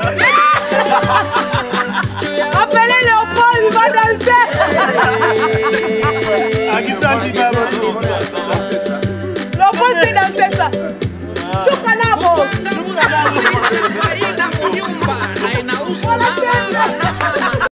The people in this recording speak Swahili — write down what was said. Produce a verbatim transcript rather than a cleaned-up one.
Appelez Léopold, il va danser. Léopold, c'est danser ça.